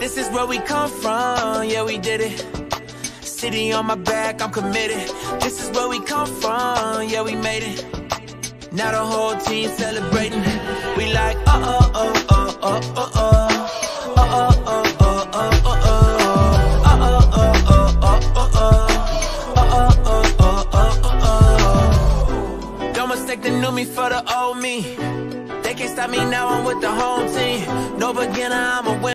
This is where we come from, yeah, we did it. City on my back, I'm committed. This is where we come from, yeah, we made it. Now the whole team celebrating. We like, oh, oh, oh, oh, oh, oh, oh. They knew me for the old me. They can't stop me now, I'm with the home team. No beginner, I'm a winner.